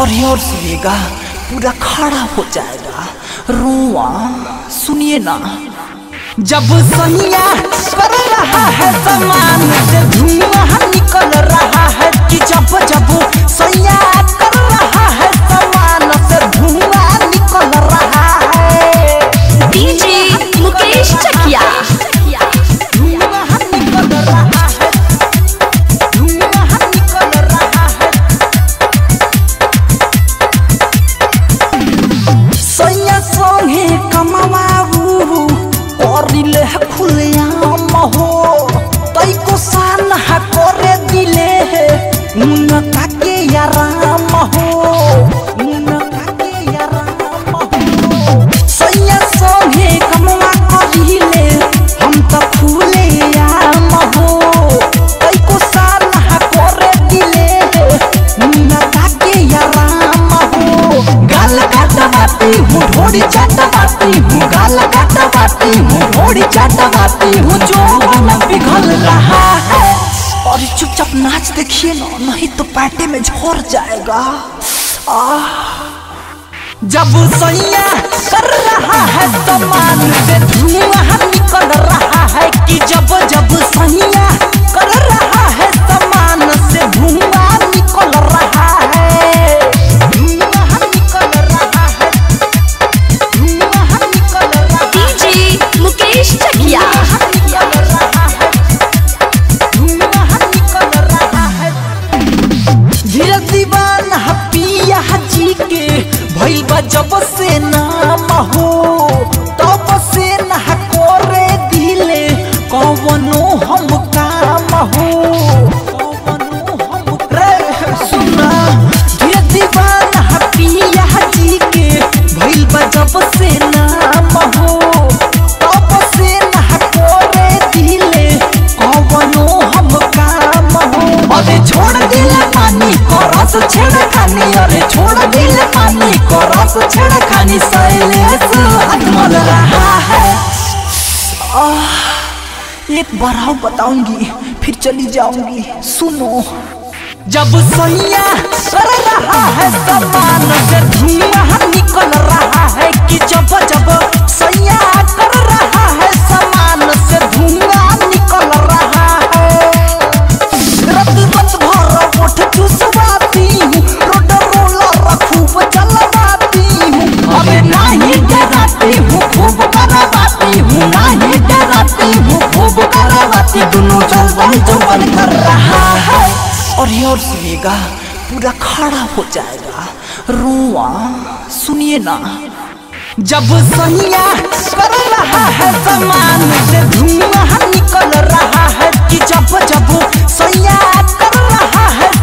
और ये और सुनिएगा पूरा खड़ा हो जाएगा रुआ। सुनिए ना, जब सैया कर रहा है सामान से धुआं निकल रहा है कि जब जब सैया कर रहा है सामान से धुआं निकल रहा है। डीजे मुकेश चकिया घोड़ी चाटवाती हूँ, गाल काटवाती हूँ, घोड़ी चाटवाती हूँ, जो मन पिघल रहा है। और चुपचाप नाच देखिए ना, नहीं तो पार्टी में झड़ जाएगा। जब सैया कर रहा है सामान से धुआं निकल रहा है कि जब जब सैया कर रहा है सामान से धुआं निकल रहा है। जब से नाम हो तब से न करे दिले कवनो हम काम हो। सुना ये दीवाना पिया जी के भइल बा जब से नाम हो तब से न करे दिले कवनो हम काम हो। अरे छोड़ दिले पानी करस छेड़खानी, अरे छोड़ दिले पानी करस छेड़खानी, शैलेश अटमल रहा है। एक बार आओ बताऊंगी फिर चली जाऊंगी। सुनो, जब सैया कर रहा है सामान से धुआं निकल रहा है कि जब जब सैया कर रहा है सामान से धुआं निकल रहा है। रत रत भर उठ चुसवाती हूँ, रोड रोलर खूब चलवाती हूँ, अबे नहीं डराती हूँ खूब करवाती हूँ, नहीं डराती हूँ खूब करवाती, दोनों जौवन कर रहा है। और ये और सुनिएगा पूरा खड़ा हो जाएगा रुआ। सुनिए ना, जब सैया कर रहा है सामान से धुआं निकल रहा है कि जब जब सैया कर रहा है